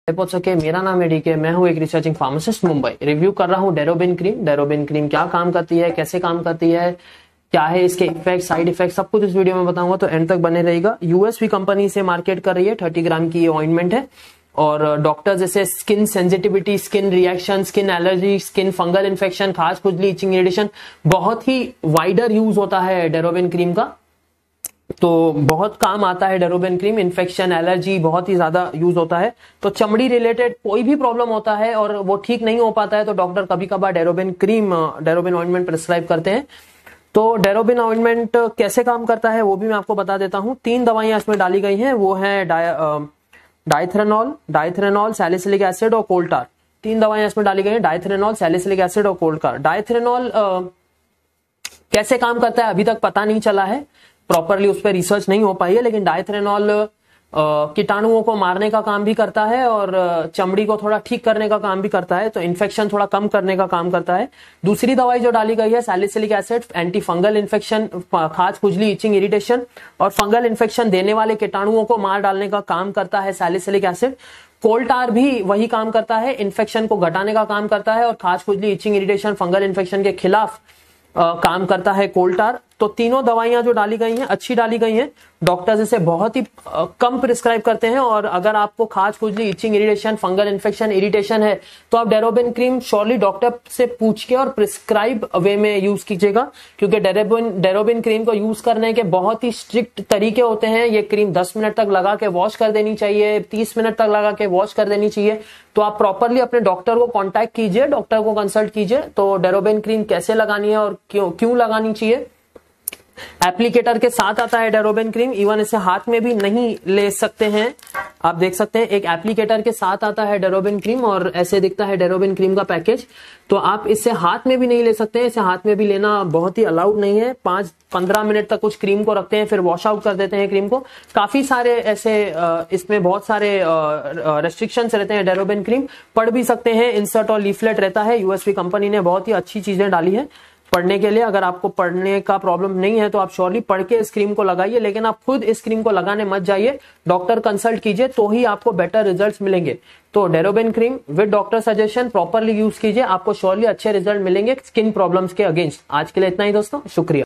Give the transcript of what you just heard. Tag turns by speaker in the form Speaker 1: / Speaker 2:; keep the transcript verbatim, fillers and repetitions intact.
Speaker 1: पहुंच सके। मेरा नाम है डीके, मैं हूं एक रिसर्चिंग फार्मासिस्ट मुंबई। रिव्यू कर रहा हूं डेरोबिन क्रीम। डेरोबिन क्रीम क्या काम करती है, कैसे काम करती है, क्या है इसके इफेक्ट, साइड इफेक्ट, सब कुछ इस वीडियो में बताऊंगा, तो एंड तक बने रहेगा। यूएसवी कंपनी से मार्केट कर रही है, थर्टी ग्राम की ये ऑइंटमेंट है और डॉक्टर जैसे skin sensitivity, skin reaction, skin allergy, skin fungal infection, खास खुजली, इचिंग, इरिटेशन, बहुत ही वाइडर यूज होता है डेरोबिन क्रीम का। तो बहुत काम आता है डेरोबिन क्रीम। इन्फेक्शन, एलर्जी बहुत ही ज्यादा यूज होता है। तो चमड़ी रिलेटेड कोई भी प्रॉब्लम होता है और वो ठीक नहीं हो पाता है तो डॉक्टर कभी कभार Derobin cream, Derobin ointment prescribe करते हैं। तो डेरोबिन ऑइंटमेंट कैसे काम करता है वो भी मैं आपको बता देता हूं। तीन दवाइयां इसमें डाली गई हैं, वो है डाइथेरेनॉल, डाइथेरेनॉल, सैलिसिलिक एसिड और कोल्टार। तीन दवाइयां इसमें डाली गई हैं, डाइथेरेनॉल, सैलिसिलिक एसिड और कोल्टार। डाइथेरेनॉल कैसे काम करता है अभी तक पता नहीं चला है, प्रॉपरली उस पर रिसर्च नहीं हो पाई है, लेकिन डाइथेरेनॉल कीटाणुओं को मारने का काम भी करता है और चमड़ी को थोड़ा ठीक करने का काम भी करता है, तो इन्फेक्शन थोड़ा कम करने का काम करता है। दूसरी दवाई जो डाली गई है salicylic acid, anti fungal infection, खाज, खुजली, इचिंग, इरिटेशन और फंगल इन्फेक्शन देने वाले कीटाणुओं को मार डालने का काम करता है सैलिसिलिक एसिड। कोल्टार भी वही काम करता है, इन्फेक्शन को घटाने का काम करता है और खाज, खुजली, इचिंग, इरिटेशन, फंगल इन्फेक्शन के खिलाफ आ, काम करता है कोल्टार। तो तीनों दवाइयां जो डाली गई हैं अच्छी डाली गई हैं। डॉक्टर्स इसे बहुत ही आ, कम प्रिस्क्राइब करते हैं और अगर आपको खाज, खुजली, itching, irritation, fungal infection, irritation है तो आप डेरोबिन क्रीम श्योरली डॉक्टर से पूछ के और प्रिस्क्राइब वे में यूज कीजिएगा, क्योंकि डेरोबिन डेरोबिन क्रीम को यूज करने के बहुत ही स्ट्रिक्ट तरीके होते हैं। ये क्रीम दस मिनट तक लगा के वॉश कर देनी चाहिए, तीस मिनट तक लगा के वॉश कर देनी चाहिए। तो आप प्रॉपरली अपने डॉक्टर को कांटेक्ट कीजिए, डॉक्टर को कंसल्ट कीजिए। तो डेरोबिन क्रीम कैसे लगानी है और क्यों क्यों लगानी चाहिए। एप्लीकेटर के साथ आता है डेरोबिन क्रीम, इवन इसे हाथ में भी नहीं ले सकते हैं। आप देख सकते हैं एक एप्लीकेटर के साथ आता है डेरोबिन क्रीम और ऐसे दिखता है डेरोबिन क्रीम का पैकेज। तो आप इसे हाथ में भी नहीं ले सकते हैं, इसे हाथ में भी लेना बहुत ही अलाउड नहीं है। पांच पंद्रह मिनट तक कुछ क्रीम को रखते हैं, फिर वॉश आउट कर देते हैं क्रीम को। काफी सारे ऐसे इसमें बहुत सारे रेस्ट्रिक्शंस रहते हैं। डेरोबिन क्रीम पढ़ भी सकते हैं, इंसर्ट और लीफलेट रहता है। यूएसवी कंपनी ने बहुत ही अच्छी चीजें डाली है पढ़ने के लिए। अगर आपको पढ़ने का प्रॉब्लम नहीं है तो आप श्योरली पढ़ के इस क्रीम को लगाइए, लेकिन आप खुद इस क्रीम को लगाने मत जाइए, डॉक्टर कंसल्ट कीजिए तो ही आपको बेटर रिजल्ट्स मिलेंगे। तो Derobin cream with doctor suggestion properly use कीजिए, आपको श्योरली अच्छे रिजल्ट मिलेंगे स्किन प्रॉब्लम्स के अगेंस्ट। आज के लिए इतना ही दोस्तों, शुक्रिया।